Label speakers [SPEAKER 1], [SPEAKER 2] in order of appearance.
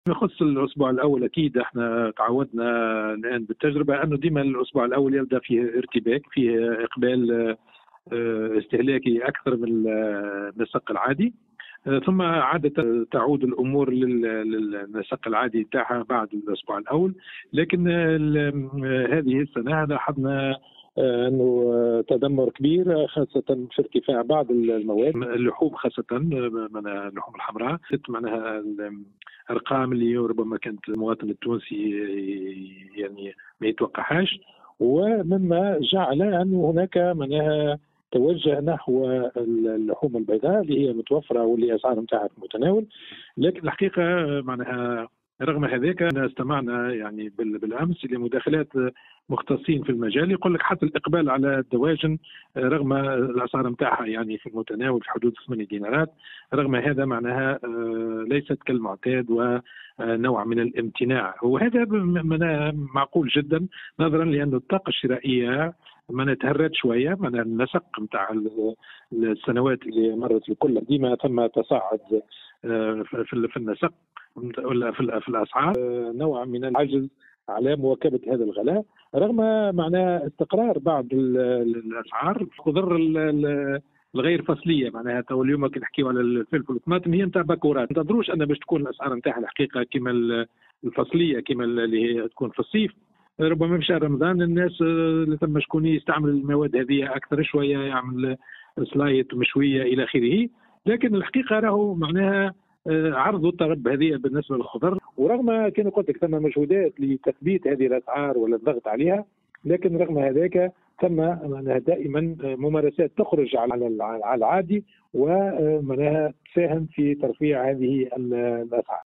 [SPEAKER 1] يخص الاسبوع الاول اكيد احنا تعودنا الان بالتجربه انه ديما الاسبوع الاول يبدا فيه ارتباك، فيه اقبال استهلاكي اكثر من النسق العادي. ثم عادة تعود الأمور للنسق العادي تاعها بعد الأسبوع الأول. لكن هذه السنة لاحظنا أنه تدمر كبير خاصة في ارتفاع بعض المواد، اللحوم خاصة اللحوم الحمراء، معناها الأرقام اللي ربما كانت المواطن التونسي يعني ما يتوقعهاش، ومما جعل أن هناك معناها توجه نحو اللحوم البيضاء اللي هي متوفره واللي الاسعار نتاعها في المتناول. لكن الحقيقه معناها رغم هذاك استمعنا يعني بالامس الى مداخلات مختصين في المجال يقول لك حتى الاقبال على الدواجن رغم الاسعار نتاعها يعني في المتناول في حدود 8 دينارات، رغم هذا معناها ليست كالمعتاد ونوع من الامتناع، وهذا معقول جدا نظرا لأن الطاقه الشرائيه ما تهرت شويه من النسق نتاع السنوات اللي مرت الكل، ديما ثم تصاعد في النسق ولا في الاسعار، نوع من العجز على مواكبه هذا الغلاء رغم معناه استقرار بعض الاسعار خضر الغير فصليه. معناها تو اليوم كي نحكيو على الفلفل والطماطم هي نتاع بكورات، ما تنتظروش ان باش تكون الاسعار نتاعها الحقيقه كما الفصليه كما اللي هي تكون في الصيف. ربما في شهر رمضان الناس اللي ثم شكون يستعمل المواد هذه اكثر شويه، يعمل سلايط مشويه الى اخره. لكن الحقيقه راهو معناها عرض الطلب هذه بالنسبه للخضر، ورغم كان قلت لك ثم مجهودات لتثبيت هذه الاسعار ولا الضغط عليها، لكن رغم هذاك ثم معناها دائما ممارسات تخرج على العادي ومعناها تساهم في ترفيع هذه الاسعار.